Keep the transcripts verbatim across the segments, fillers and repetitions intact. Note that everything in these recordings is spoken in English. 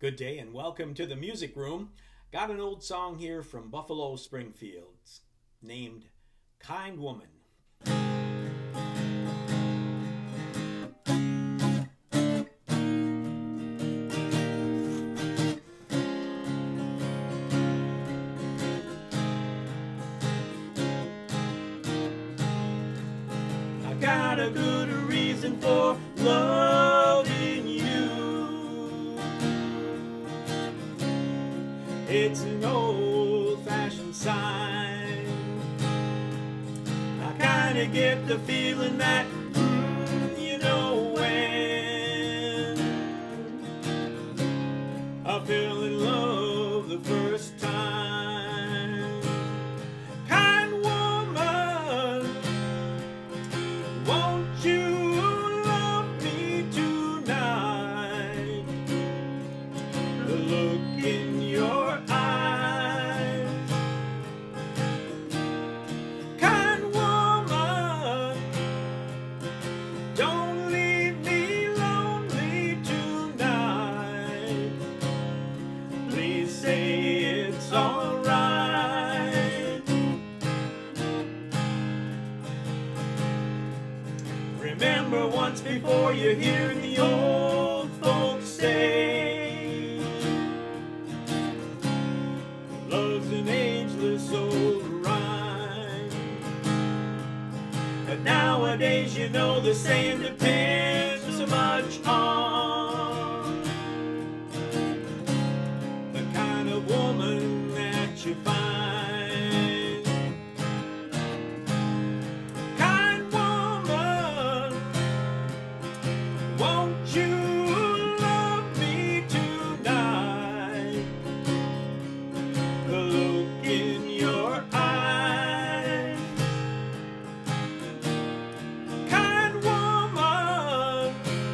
Good day and welcome to the music room. Got an old song here from Buffalo, Springfield, named Kind Woman. I got a good reason for loving you. It's an old-fashioned sign. I kinda get the feeling that mm, you know when I fell in love the first time. Kind woman, won't you love me tonight? The look in your eyes, kind woman, don't leave me lonely tonight. Please say it's alright. Remember once before you hear the old folks say, love's an ageless old rhyme. But nowadays you know the saying depends so much on the kind of woman that you find. Kind woman, won't you love me tonight? The look in your eyes, kind woman,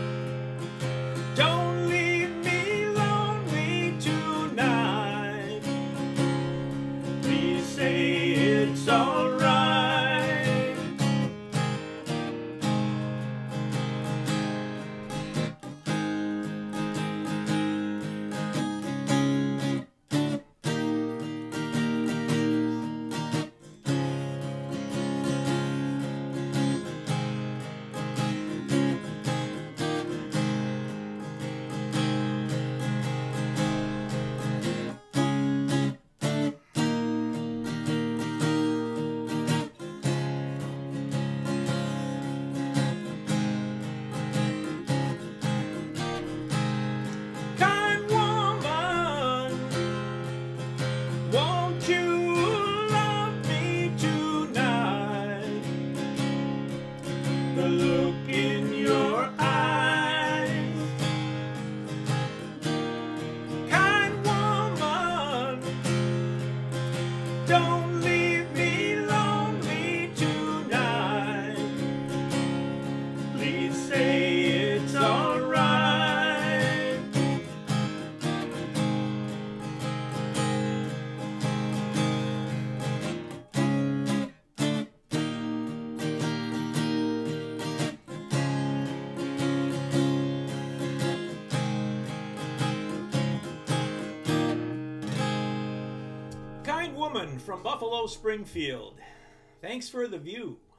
don't leave me lonely tonight. Please say it's alright. Kind woman, won't you love me tonight? The look in your eyes, kind woman, don't leave me lonely tonight. Please say it's alright. Kind Woman from Buffalo, Springfield. Thanks for the view.